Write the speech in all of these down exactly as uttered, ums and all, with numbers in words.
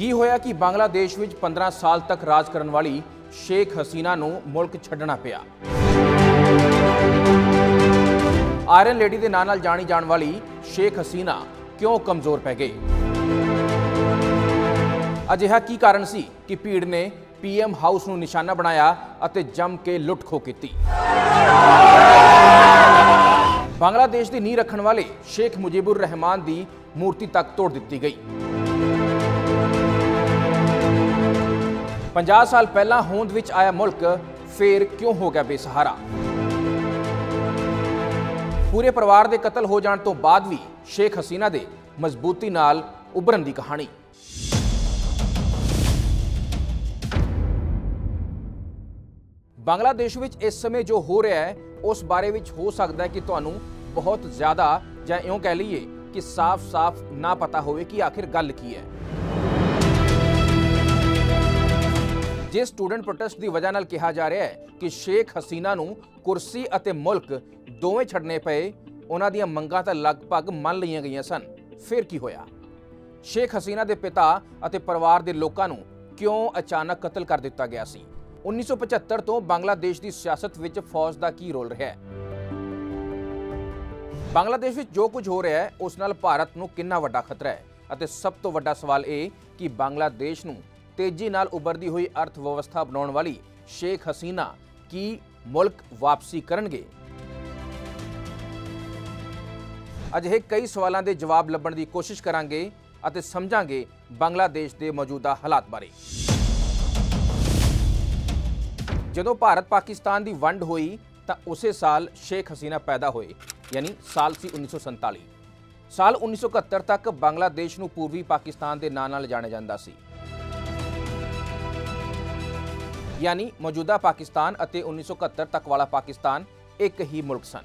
ਕੀ ਹੋਇਆ कि बांग्लादेश ਵਿੱਚ पंद्रह साल तक राज ਕਰਨ ਵਾਲੀ शेख हसीना ਨੂੰ मुल्क ਛੱਡਣਾ ਪਿਆ। आयरन लेडी ਦੇ ਨਾਂ ਨਾਲ ਜਾਣੀ ਜਾਣ ਵਾਲੀ शेख हसीना ਕਿਉਂ ਕਮਜ਼ੋਰ ਪੈ ਗਈ? ਅਜਿਹਾ ਕੀ ਕਾਰਨ ਸੀ ਕਿ ਭੀੜ ਨੇ पीएम हाउस ਨੂੰ ਨਿਸ਼ਾਨਾ ਬਣਾਇਆ ਅਤੇ ਜੰਮ ਕੇ ਲੁੱਟ-ਖੋਹ ਕੀਤੀ? बांग्लादेश ਦੀ ਨੀਂਹ ਰੱਖਣ ਵਾਲੇ शेख मुजीबुर रहमान ਦੀ मूर्ति तक तोड़ दी गई। पचास साल पहला होंद विच आया मुल्क फिर क्यों हो गया बेसहारा? पूरे परिवार के कतल हो जाने तो बाद भी शेख हसीना दे मजबूती नाल उभरन की कहानी। बांग्लादेश विच इस समय जो हो रहा है उस बारे विच हो सकता है कि तुहानू बहुत ज़्यादा जां इउं कह लीए कि साफ साफ ना पता होवे कि आखिर गल की है। जिस स्टूडेंट प्रोटेस्ट की वजह नाल कहा जा रहा है कि शेख हसीना नू कुर्सी अते मुल्क दोवें छड्डने पए, उन्हां दीयां मंगां तां लगभग मन लईआं गईआं सन, फिर की होया? शेख हसीना दे पिता अते परिवार दे लोकां नू क्यों अचानक कतल कर दिता गया सी? उन्नीस सौ पचहत्तर तो बांग्लादेश की सियासत विच फौज का की रोल रहा है? बांग्लादेश विच जो कुछ हो रहा है उस नाल भारत नू कितना वड्डा खतरा है? अते सब तो वड्डा सवाल ये कि बांग्लादेश नू तेजी नाल उभरदी हुई अर्थव्यवस्था बनाउण वाली शेख हसीना की मुल्क वापसी करनगे? अजिहे कई सवालों के जवाब लभण की कोशिश करांगे अते समझांगे बांग्लादेश के मौजूदा हालात बारे। जदों भारत पाकिस्तान की वंड हुई तो उसे साल शेख हसीना पैदा हुए, यानी साल सी उन्नीस सौ संताली। साल उन्नीस सौ इकहत्तर तक बांग्लादेश नू पूर्वी पाकिस्तान के नाम नाल जाणिया जांदा सी, यानी मौजूदा पाकिस्तान अते उन्नीस सौ इकहत्तर तक वाला पाकिस्तान एक ही मुल्क सन।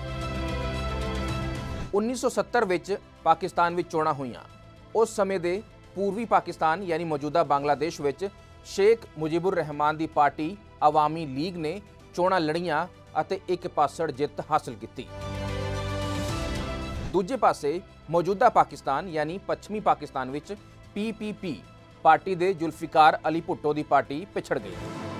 उन्नीस सौ सत्तर विच पाकिस्तान विच चोणां होईयां। उस समय दे पूर्वी पाकिस्तान यानी मौजूदा बांग्लादेश विच शेख मुजीबुर रहमान की पार्टी अवामी लीग ने चोणां लड़ियां अते एक पासड़ जित हासिल की। दूजे पासे मौजूदा पाकिस्तान यानी पश्चिमी पाकिस्तान विच पी पी पी पार्टी दे जुल्फिकार अली भुट्टो की पार्टी पिछड़ गई।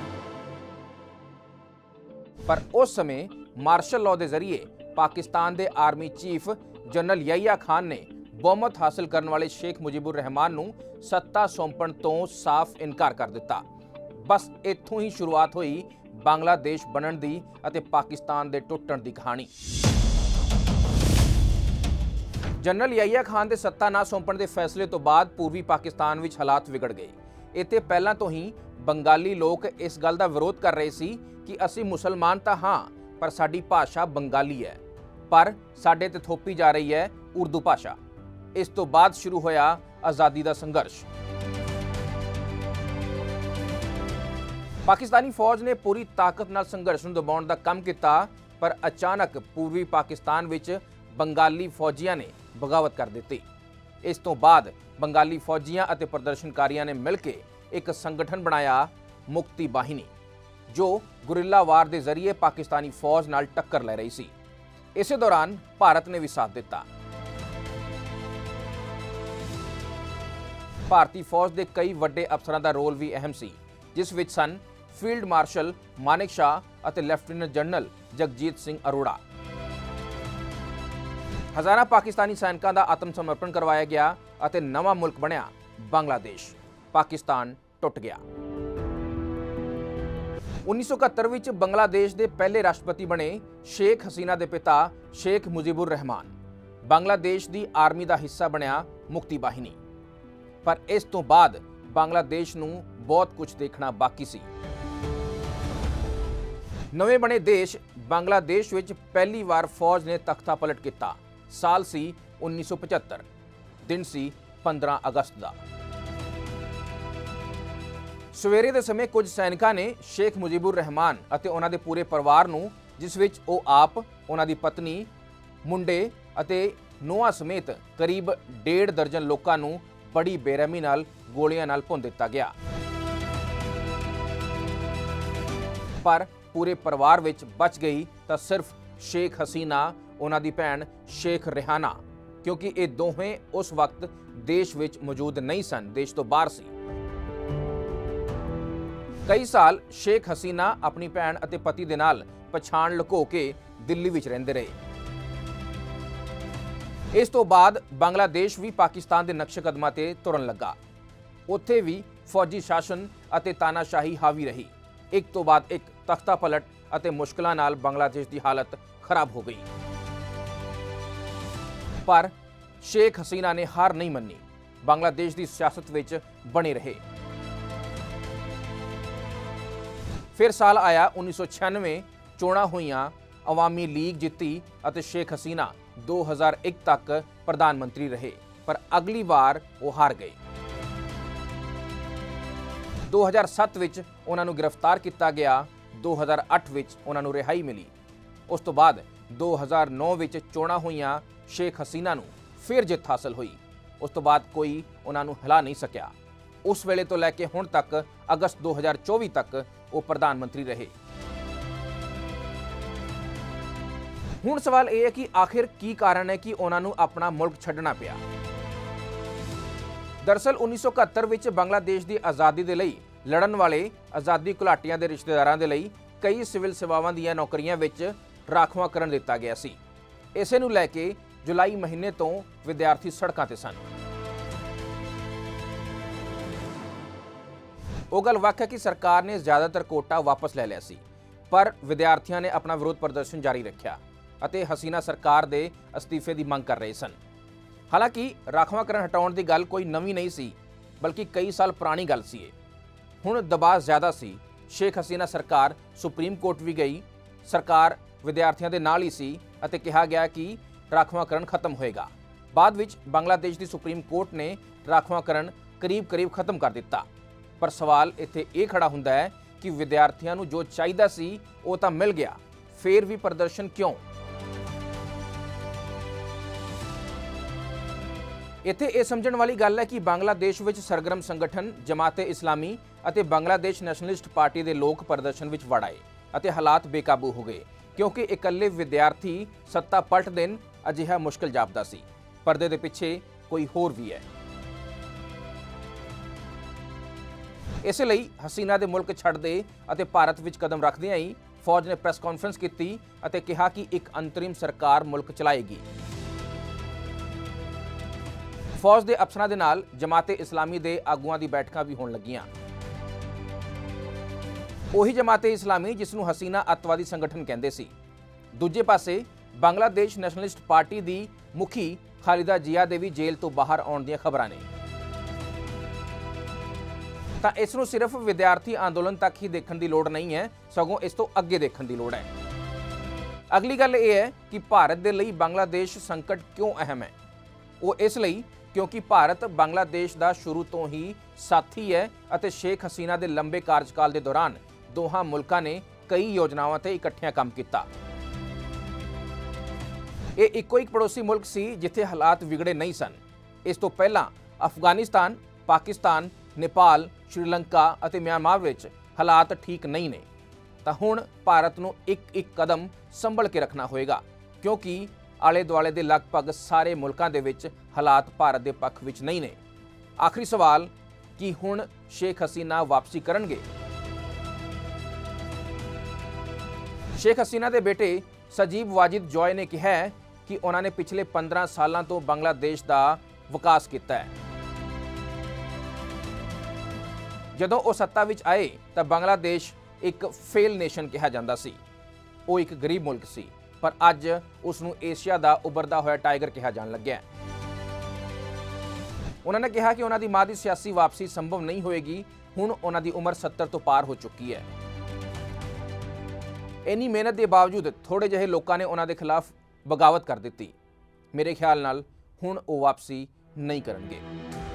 पर उस समय मार्शल लॉ के जरिए पाकिस्तान के army chief general Yahya Khan ने बहुमत हासिल करने वाले शेख मुजीबुर रहमान नू सत्ता सौंपण तो साफ इनकार कर दिता। बस इत्थों ही शुरुआत हुई बांग्लादेश बनन दी अते पाकिस्तान के टुटण की कहानी। जनरल याहिया खान के सत्ता ना सौंपण के फैसले तो बाद पूर्वी पाकिस्तान विच हालात विगड़ गए। इत्थे पहलां तो ही बंगाली लोग इस गल का विरोध कर रहे सी कि असी मुसलमान तो हाँ पर साडी भाषा बंगाली है, पर साडे ते थोपी जा रही है उर्दू भाषा। इस तो बाद शुरू होया आज़ादी का संघर्ष। पाकिस्तानी फौज ने पूरी ताकत नाल संघर्ष नूं दबाउण दा काम कीता, पर अचानक पूर्वी पाकिस्तान विच बंगाली फौजियां ने बगावत कर दी। इस तो बाद बंगाली फौजियां अते प्रदर्शनकारियों ने मिलकर एक संगठन बनाया मुक्ति बाहिनी, जो गुरिल्ला वार के जरिए पाकिस्तानी फौज नाल टक्कर ले रही सी। इस दौरान भारत ने भी साथ दिता। भारतीय फौज के कई वड्डे अफसरां दा रोल भी अहम सी, जिस विच सन फील्ड मार्शल मानेक शाह अते लैफ्टिनेंट जनरल जगजीत सिंह अरोड़ा। हज़ारां पाकिस्तानी सैनिकों का आत्म समर्पण करवाया गया अते नवा मुल्क बनया बांग्लादेश। पाकिस्तान टुट गया। उन्नीस सौ इकहत्तर विच बांग्लादेश के पहले राष्ट्रपति बने शेख हसीना के पिता शेख मुजीबुर रहमान बांग्लादेश की आर्मी का हिस्सा बनया मुक्ति बाहिनी। पर इस तो बाद बांग्लादेश नूं बहुत कुछ देखना बाकी सी। नवे बने देश बांग्लादेश विच पहली बार फौज ने तख्ता पलट किया। साल सी उन्नीस सौ पचहत्तर, दिन सी पंद्रह अगस्त का। सवेरे के समय कुछ सैनिकों ने शेख मुजीबुर रहमान अते उन्हां दे पूरे परिवार नूं, जिस विच वो आप, उन्हां दी पत्नी, मुंडे अते नूहां समेत करीब डेढ़ दर्जन लोकां नूं बड़ी बेरहमी नाल गोलियां नाल भुन दिता गया। पर पूरे परिवार विच बच गई तो सिर्फ शेख हसीना, उन्हां दी भैन शेख रेहाना क्योंकि ये दोवें उस वक्त देश विच मौजूद नहीं सन, देश तो बाहर सी। कई साल शेख हसीना अपनी भैन अते पति दे नाल पछाण लुको के दिल्ली विच रहिंदे रहे। इस तो बाद बांग्लादेश भी पाकिस्तान के नक्शे कदमां ते तुरन लगा। उत्थे भी फौजी शासन अते तानाशाही हावी रही। एक तो बाद एक तख्ता पलट अते मुश्किलां नाल बांग्लादेश की हालत खराब हो गई। पर शेख हसीना ने हार नहीं मन्नी, बांग्लादेश की सियासत विच बने रहे। फिर साल आया उन्नीस सौ छियानवे, चोणां होईयां, अवामी लीग जित्ती अते शेख हसीना दो हज़ार एक तक प्रधानमंत्री रहे, पर अगली बार वो हार गए। दो हज़ार सत्त विच उन्हां नूं गिरफ्तार किया गया, दो हज़ार अठ विच उन्हां नूं रिहाई मिली। उस तो बाद दो हज़ार नौ विच चोणां होईयां, शेख हसीना नूं फिर जित हासिल हुई। उस तो बाद कोई उन्हां नूं हिला नहीं सकिया। उस वेले तो लैके हुण तक अगस्त दो हज़ार चौबीस तक वो प्रधानमंत्री रहे। हुण सवाल यह है कि आखिर की कारण है कि उन्हां नूं अपना मुल्क छड्डना पिया। दरअसल उन्नीस सौ इकहत्तर विच बांग्लादेश की आज़ादी के लिए लड़न वाले आज़ादी घुलाटियां के रिश्तेदारां दे लई कई सिविल सेवावां दीयां नौकरियां विच राखवांकरण दिता गया सी। इसे नूं लैके जुलाई महीने तो विद्यार्थी सड़कां ते सन। वो गल वख है कि सरकार ने ज़्यादातर कोटा वापस ले लिया सी, पर विद्यार्थियों ने अपना विरोध प्रदर्शन जारी रखा अते हसीना सरकार दे अस्तीफे की मंग कर रहे सन। हालांकि राखवांकरण हटाउण दी गल कोई नवीं नहीं सी, बल्कि कई साल पुरानी गल सी। हुण दबाव ज़्यादा सी। शेख हसीना सरकार सुप्रीम कोर्ट भी गई। सरकार विद्यार्थियों के नाल ही सी अते कहा गया कि राखवांकरण खत्म होएगा। बाद विच बांग्लादेश की सुप्रीम कोर्ट ने राखवांकरण करीब करीब खत्म कर दिता। पर सवाल इत्थे ये खड़ा हुंदा है कि विद्यार्थियों नूं जो चाहिदा सी वो तां मिल गया, फिर भी प्रदर्शन क्यों? इत्थे ये समझण वाली गल है कि बांग्लादेश विच सरगर्म संगठन जमाते इस्लामी अते बांग्लादेश नैशनलिस्ट पार्टी के लोग प्रदर्शन विच वड़ आए अते हालात बेकाबू हो गए, क्योंकि इकल्ले विद्यार्थी सत्ता पलट देन अजिहा मुश्किल जापदा सी। परदे दे पिछे कोई होर भी है। इसलिए हसीना दे मुल्क छड्डदे अते भारत विच कदम रखदिआं ही फौज ने प्रेस कॉन्फ्रेंस की अते कहा कि एक अंतरिम सरकार मुल्क चलाएगी। फौज के अफसरां दे नाल जमाते इस्लामी दे आगुआं दी बैठकां भी होण लगियां। उही जमाते इस्लामी जिसनूं हसीना अतवादी संगठन कहंदे सी। दूजे पासे बांग्लादेश नैशनलिस्ट पार्टी की मुखी खालिदा जिया दे भी जेल तो बाहर आउण दीआं खबरां ने। तां इस नूं सिर्फ विद्यार्थी अंदोलन तक ही देखण दी लोड़ नहीं है, सगों इस तो अगे देखण दी लोड़ है। अगली गल यह है कि भारत दे लई बांग्लादेश संकट क्यों अहम है। वो इसलिए क्योंकि भारत बांग्लादेश का शुरू तो ही साथी है अते शेख हसीना के लंबे कार्यकाल के दौरान दोहां मुल्कां ने कई योजनावां ते इकट्ठियां काम किया। ये इको एक पड़ोसी मुल्क सी जिथे हालात विगड़े नहीं सन। इस तो पहला अफगानिस्तान, पाकिस्तान, नेपाल, श्रीलंका अते म्यांमार विच हालात ठीक नहीं ने। तां हुण भारत नूं एक एक कदम संभल के रखना होएगा, क्योंकि आले दुआले दे लगभग सारे मुल्कां दे विच हालात भारत दे पक्ष विच नहीं ने। आखिरी सवाल कि हुण शेख हसीना वापसी करनगे? शेख हसीना के बेटे सजीब वाजिद जॉय ने कहा है कि उन्होंने पिछले पंद्रह सालों तो बांग्लादेश का विकास किया है। जदों वो सत्ता विच आए तो बांग्लादेश एक फेल नेशन कहा जाता सी। वो एक गरीब मुल्क सी, पर अज उसनूं एशिया का उभरदा होया टाइगर कहा जान लग्या। उन्होंने कहा कि उन्होंने मां की सियासी वापसी संभव नहीं होएगी। हुण उन्होंने उम्र सत्तर तो पार हो चुकी है। इन्नी मेहनत के बावजूद थोड़े जिहे लोगों ने उन्होंने खिलाफ बगावत कर दी। मेरे ख्याल नाल हुण वो वापसी नहीं करनगे।